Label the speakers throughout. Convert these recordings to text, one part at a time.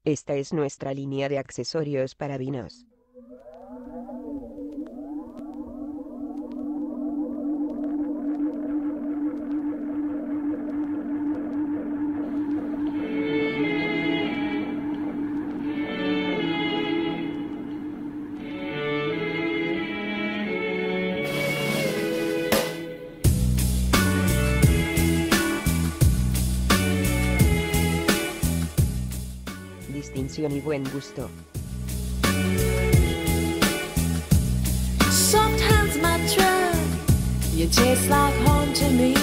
Speaker 1: Esta es nuestra línea de accesorios para vinos. Distinción y buen gusto.
Speaker 2: Sometimes my truck, you taste like home to me.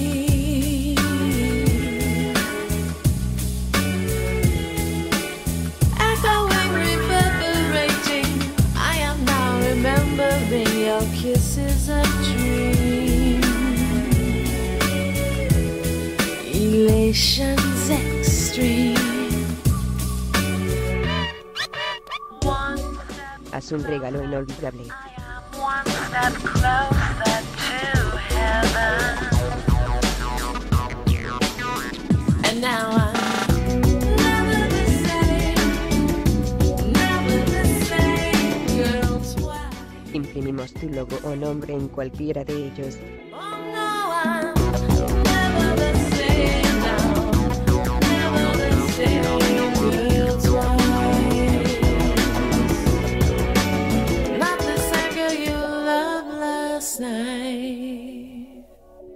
Speaker 2: Echoing, reverberating, I am now remembering your kisses of dream. Elations extreme.
Speaker 1: Haz un regalo inolvidable.
Speaker 2: One step closer to heaven. And now I'm never the same, never the same, girl, twice.
Speaker 1: Imprimimos tu logo o nombre en cualquiera de ellos.
Speaker 2: Oh no, I'm never the same now, never the same, girl, twice. Not the same girl you loved last night.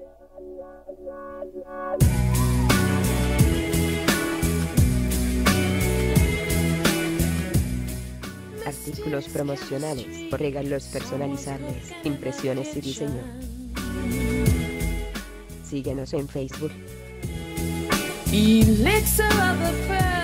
Speaker 1: Artículos promocionales, regalos personalizables, impresiones y diseño. Síguenos en Facebook.
Speaker 2: Elixir of the fair.